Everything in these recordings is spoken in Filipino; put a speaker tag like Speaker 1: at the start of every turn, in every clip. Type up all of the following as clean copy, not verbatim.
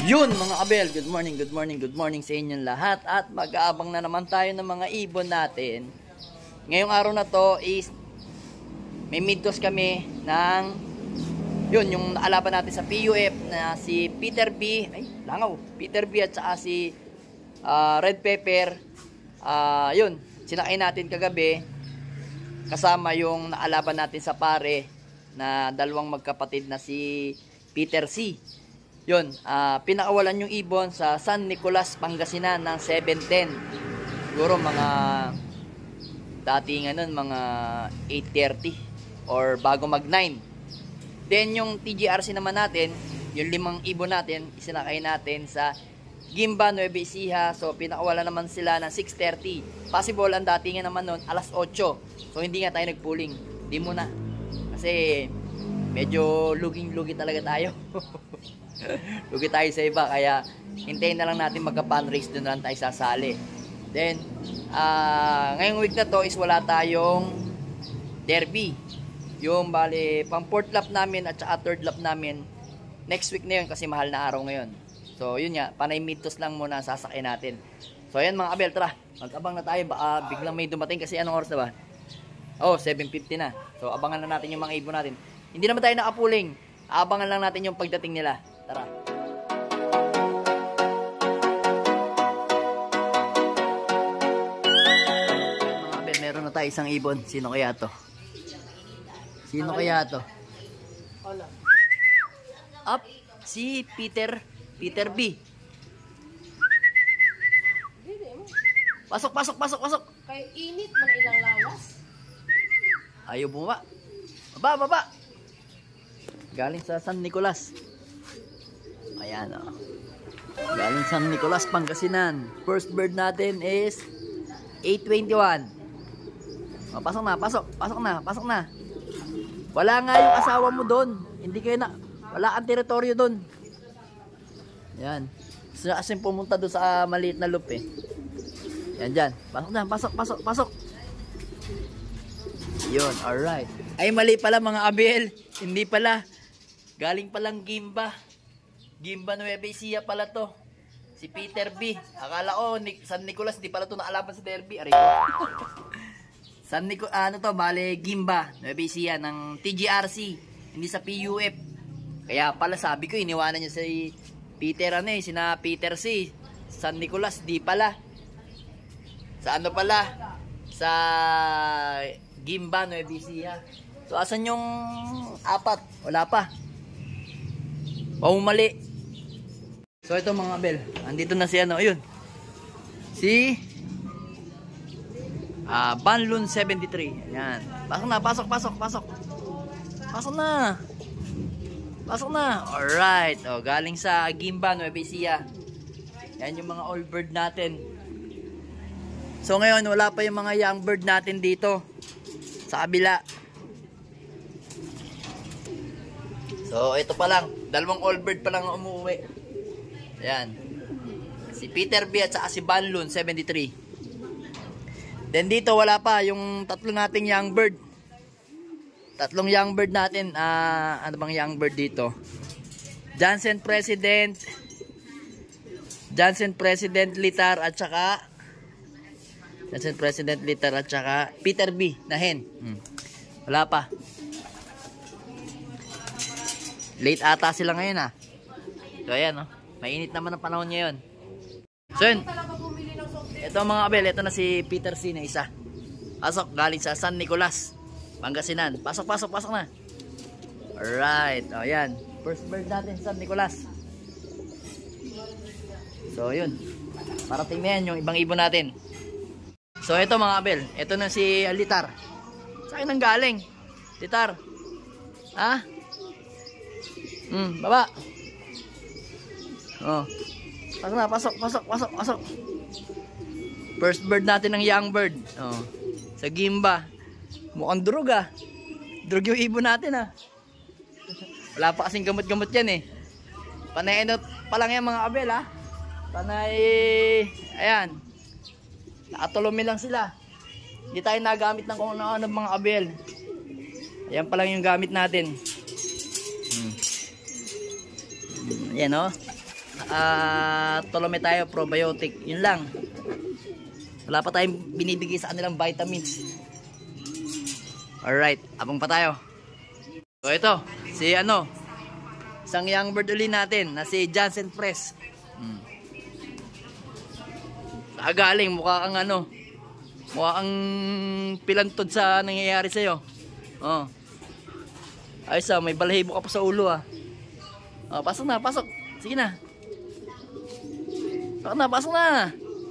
Speaker 1: Yun mga abel, good morning sa inyong lahat. At mag-aabang na naman tayo ng mga ibon natin. Ngayong araw na to is may midtoss kami ng yun, yung naalaban natin sa PUF na si Peter B. Peter B at saka si Red Pepper. Yun, sinakay natin kagabi kasama yung naalaban natin sa pare na dalawang magkapatid na si Peter C. Yun, pinakawalan yung ibon sa San Nicolas, Pangasinan ng 7:10. Siguro mga dating mga 8:30 or bago mag 9. Then yung TGRC naman natin, yung 5 ibon natin, isinakay natin sa Gimba, Nueva Ecija. So pinakawalan naman sila ng 6:30. Possible ang datingan naman nun alas 8. So hindi nga tayo nagpooling. Hindi muna. Kasi medyo luging-lugi talaga tayo. Lugi tayo sa iba, kaya hintayin na lang natin magka-pan race, doon lang tayo sasali. Then ngayong week na to is wala tayong derby. Yung bali pang 4th lap namin at saka 3rd lap namin next week na yun kasi mahal na araw ngayon. So yun nga, panay midtoss lang muna sasakay natin. So ayan mga abel, tara mag-abang na tayo, baka biglang may dumating kasi anong oras na ba? 7:50 na. So abangan na natin yung mga ibon natin. Hindi naman tayo nakapuling, abangan lang natin yung pagdating nila. Tara. Mga abel, meron na tayo isang ibon. Sino kaya to? Up, si Peter B. Pasok.
Speaker 2: Kay init man ilang lawas.
Speaker 1: Ayaw bumaba. Baba. Galing sa San Nicolas. Ayan o. Galing San Nicolas, Pangasinan. First bird natin is 8:21. Pasok na. Wala nga yung asawa mo doon. Hindi kayo na, wala kang teritoryo doon. Yan. Kasi pumunta doon sa maliit na loop eh. Yan dyan. Pasok. Yun, alright. Ay, mali pala mga abel. Hindi pala. Galing palang Gimba, Nueva Ecija pala to. Si Peter B. Akala ko San Nicolas, di pala to naalaban sa derby. Aray ko. San Nicolas, bale Gimba, Nueva Ecija ng TGRC, hindi sa PUF. Kaya pala sabi ko, iniwanan niya si Peter sina Peter C. San Nicolas, di pala. Sa pala? Sa Gimba, Nueva Ecija. So asan yung 4? Wala pa. Mali. So ito mga abel, andito na si ayun. Si Banlun 73. Ayan. Pasok na. Alright. Galing sa Gimba, Nueva Ecija. Yan yung mga old bird natin. So ngayon wala pa yung mga young bird natin dito sa kabila. So ito pa lang, dalawang old bird pa lang umuwi. Ayan. Si Peter B at saka si Banlun 73. Then dito wala pa yung tatlo nating young bird. Tatlong young bird natin. Ano bang young bird dito? Johnson President Litar at saka Peter B na hen. Wala pa. Late ata sila ngayon So ayan mainit naman ang panahon ngayon. So yun. Ito mga abel, ito na si Peter C na isa. Pasok, galing sa San Nicolas, Pangasinan. Pasok na. Alright, ayan. First bird natin sa San Nicolas. So yun. Parating na yan yung ibang ibon natin. So ito mga abel, ito na si Litar. Sa akin ang galing. Litar. Baba. Pasok. First bird natin ng young bird. Sa Gimba. Mukhang drug Drug yung ibon natin Wala pa kasing gamot-gamot yan Panay pa lang yan mga abel Panay, ayan. Nakatulumi lang sila. Hindi tayo nagamit ng kung ano mga abel. Ayan pa lang yung gamit natin. Ayan Tolome tayo, probiotic. Yun lang. Wala pa tayong binibigay sa kanilang vitamins. Alright, abang pa tayo. So ito, si isang young bird uli natin na si Jansen Press. Galing, mukha kang mukha kang pilantod sa nangyayari sa'yo. Oh. Ayos may balahibo ka pa sa ulo pasok na, pasok. Sige na. Pasok na.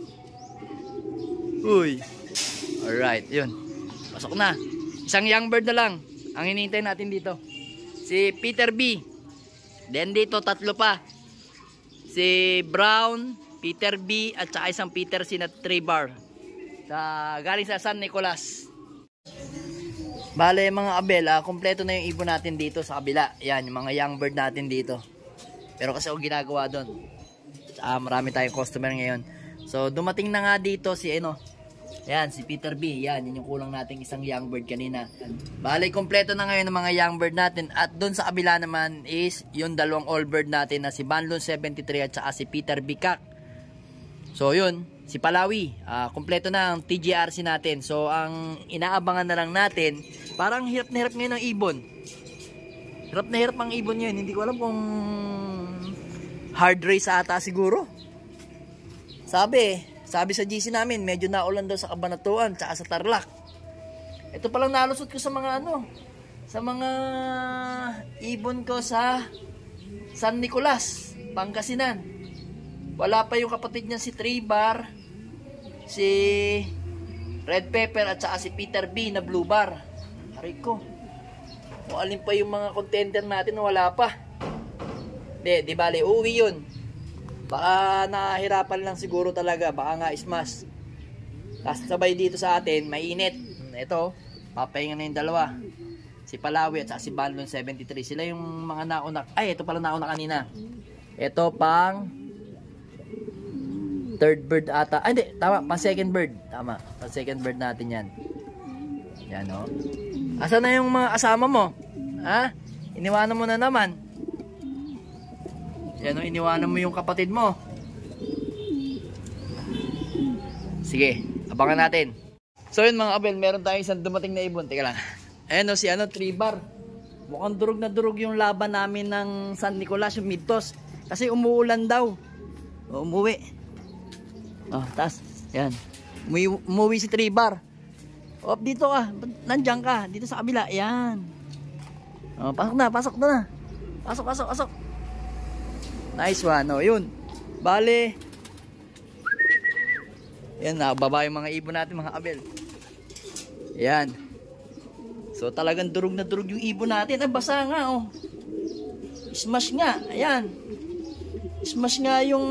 Speaker 1: Uy. Alright, yun. Pasok na. Isang young bird na lang ang hinihintay natin dito. Si Peter B. Then dito, 3 pa. Si Brown, Peter B, at saka isang Peter C na 3 bar. Galing sa San Nicolas. Bale mga abel, kompleto na yung ibon natin dito sa kabila. Yan, yung mga young bird natin dito. Pero kasi ang ginagawa doon, marami tayong customer ngayon. So dumating na nga dito si yan, si Peter B. Yan, yun yung kulang nating isang young bird kanina. Bale, kompleto na ngayon ng mga young bird natin. At doon sa kabila naman is yung 2 all bird natin na si Banlon 73 at saka si Peter B. Kak. So yun, si Palawi, kompleto na ang TGRC natin. So ang inaabangan na lang natin, parang hirap na hirap ngayon ng ibon. Hirap na hirap ang ibon ngayon. Hindi ko alam kung hard race ata siguro. Sabi sa GC namin, medyo naulan daw sa Cabanatuan tsaka sa Tarlac. Ito palang nalusot ko sa mga sa mga ibon ko sa San Nicolas, Pangasinan. Wala pa yung kapatid niya si Tribar, si Red Pepper at saka si Peter B na Blue Bar. Aray ko. Kung alin pa yung mga contender natin, wala pa. Di bale, uuwi yun. Baka nahirapan lang siguro talaga. Baka nga smash. Tapos sabay dito sa atin, mainit. Ito, papahinga na yung 2. Si Palawi at si Banlon 73. Sila yung mga nauna. Ay, ito pala nauna kanina. Ito pang 3rd bird ata. Ay, hindi. Tama. Pang 2nd bird. Tama. Pang 2nd bird natin yan. Yan, Asa na yung mga kasama mo? Ha? Iniwanan mo na naman. Yan, iniwanan mo yung kapatid mo. Sige, abangan natin. So yun mga abel, meron tayong isang dumating na ibon. Teka lang. Ayan si 3 bar. Mukhang durog na durog yung laban namin ng San Nicolas, yung Midtos. Kasi umuulan daw. Umuwi. Tas, yan. Umuwi si 3 bar. Dito ka. Nandiyan ka. Dito sa kabila. Yan. Pasok na. Pasok. Nice one. Yun. Bale. Yan, baba yung mga ibon natin, mga abel. Yan. So talagang durog na durog yung ibon natin. Basa nga, Smash nga. Ayan. Smash nga yung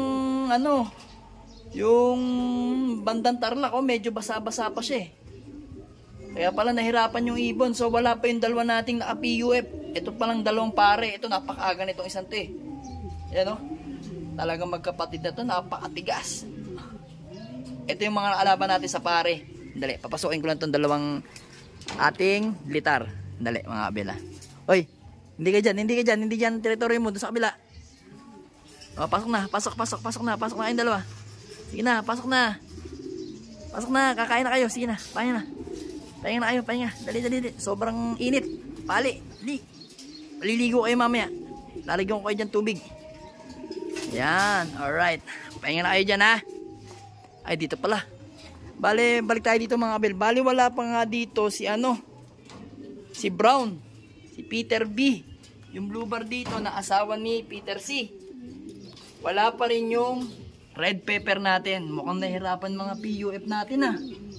Speaker 1: yung bandang Tarlac, medyo basa-basa pa siya. Kaya pala nahirapan yung ibon. So wala pa yung 2 nating naka-PUF. Ito palang 2 pare. Ito napakaaga nitong isang to. Yan talagang magkapatid na to, napakatigas. Ito yung mga nakalaban natin sa pare. Dali, papasukin ko lang tong 2 ating litar. Dali mga abela. Hoy, hindi ka dyan teritoryo mo, doon sa kabila. Pasok na kayong 2. Sige na, pasok na, kakain na kayo. Sige na, pahinga na kayo. Dali, sobrang init. Pali, maliligo kayo mamaya. Lalagyan ko kayo dyan tubig. Yan, alright. Pahinga na kayo dyan, ha. Ay, dito pala. Bale, balik tayo dito mga abel. Bale, wala pa nga dito si si Brown, si Peter B. Yung blue bar dito na asawa ni Peter C. Wala pa rin yung Red Pepper natin. Mukhang nahirapan mga PUF natin, ha.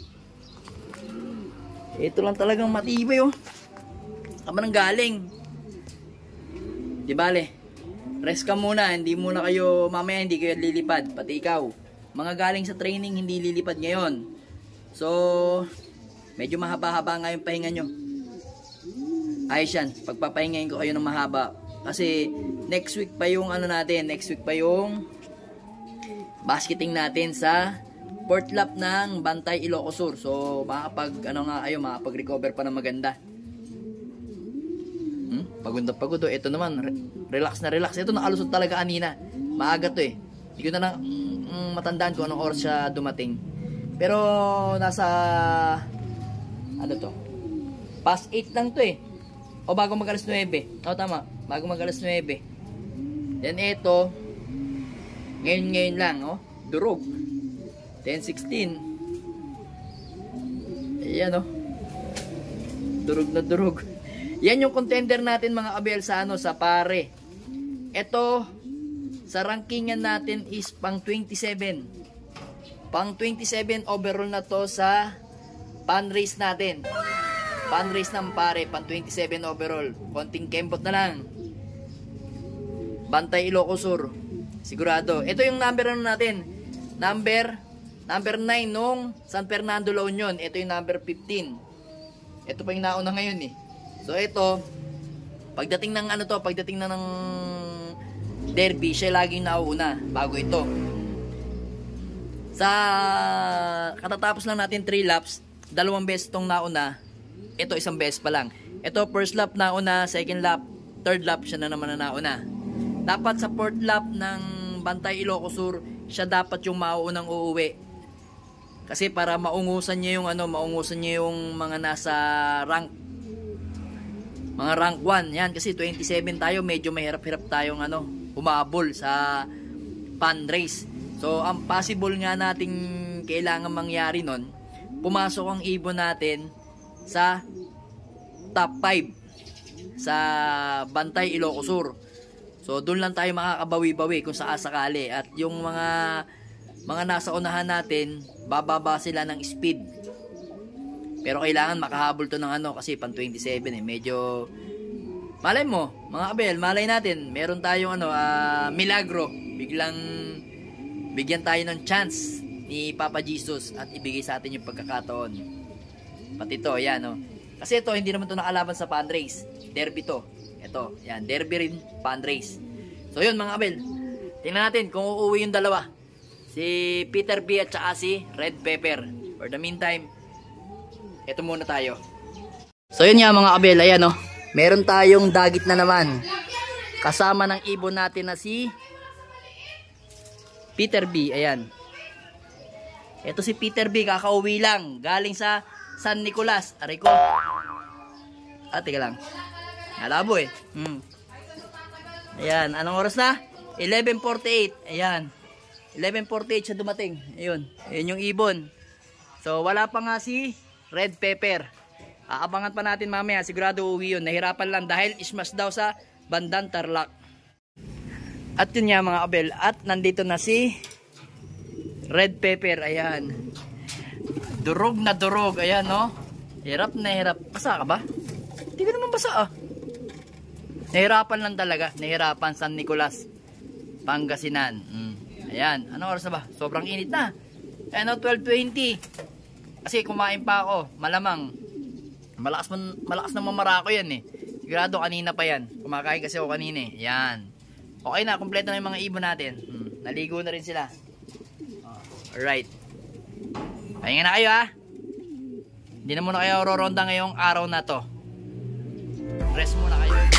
Speaker 1: Ito lang talagang matibay, Saan nang galing? Di bale. Rest ka muna, hindi muna kayo, mamaya hindi kayo lilipad, pati ikaw. Mga galing sa training, hindi lilipad ngayon. So, medyo mahaba-haba nga yung pahinga nyo. Ayos yan, pagpapahingayin ko kayo ng mahaba. Kasi, next week pa yung basketing natin sa 4th lap ng Bantay, Ilocos Sur. So, makapag-recover pa ng maganda. pagod na pagod. Ito naman, relax na relax. Ito nakalusot talaga kanina. Maaga to eh. Hindi ko na lang matandaan kung anong oras siya dumating. Pero nasa ano to? Past 8 lang to eh. O bago mag alas 9. O tama, bago mag alas 9. Then ito, ngayon lang, oh. Durog. 10:16. Ayan oh. Durog na durog. Yan yung contender natin mga kabel sa ano, sa pare. Ito sa rankingan natin is pang 27. Pang 27 overall na to sa pan race natin. Pan race ng pare, pang 27 overall. Konting kembot na lang. Bantay Ilocos Sur. Sigurado. Ito yung number ano natin. Number 9 nung San Fernando La Union. Ito yung number 15. Ito pa yung nauna ngayon eh. So ito, pagdating ng ano to, pagdating na ng derby, siya laging nauuna bago ito. Sa katatapos lang natin 3 laps, 2 beses tong nauna. Ito isang beses pa lang. Ito first lap nauna, second lap, third lap siya na naman na nauna. Dapat sa fourth lap ng Bantay Ilocos Sur, siya dapat yung mauunang uuwi. Kasi para maungusan niya yung ano, maungusan niya yung mga nasa rank 1. Yan kasi 27 tayo, medyo mahirap-hirap tayong ano, humabol sa pan race. So ang possible nga nating kailangan mangyari nun, pumasok ang ibon natin sa top 5 sa Bantay Ilocos Sur. So doon lang tayo makakabawi-bawi kung sakali. At yung mga nasa unahan natin, bababa sila ng speed. Pero kailangan makahabol to ng ano kasi pan 27 eh. Medyo malay mo, mga kabel, malay natin, meron tayong ano, milagro. Biglang bigyan tayo ng chance ni Papa Jesus at ibigay sa atin yung pagkakataon. Pati to, yan oh. Kasi ito hindi naman to nakalaban sa pan race. Derby to. Ito, yan, derby rin, pan race. So yun mga kabel, tingnan natin kung uuwi yung dalawa. Si Peter B at saka si Red Pepper. For the meantime, ito muna tayo. So yun nga mga kabel, ayan oh. Meron tayong dagit na naman. Kasama ng ibon natin na si Peter B, ayan. Ito si Peter B, kakauwi lang. Galing sa San Nicolas. Aray ko. Teka lang. Nalabo eh. Ayan, anong oras na? 11:48. Ayan. 11:48 siya dumating. Ayun. Ayun yung ibon. So wala pa nga si Red Pepper. Aabangan pa natin mamaya. Sigurado uwi yun. Nahirapan lang dahil ismas daw sa bandang Tarlac. At yun nga mga kabel. At nandito na si Red Pepper. Ayan. Durog na durog. Ayan no. Hirap na hirap. Basa ka ba? Hindi ka naman basa ah. Nahirapan lang talaga. Nahirapan San Nicolas, Pangasinan. Ayan. Anong oras na ba? Sobrang init na. Ayan o, 12:20. Kasi kumain pa ako. Malamang. Malakas na mamara ko yan eh. Sigurado kanina pa yan. Kumakain kasi ako kanina eh. Ayan. Okay na. Kompleto na yung mga ibon natin. Naligo na rin sila. Alright. Pahinga na kayo ha. Hindi na muna kayo roronda ngayong araw na to. Rest muna kayo.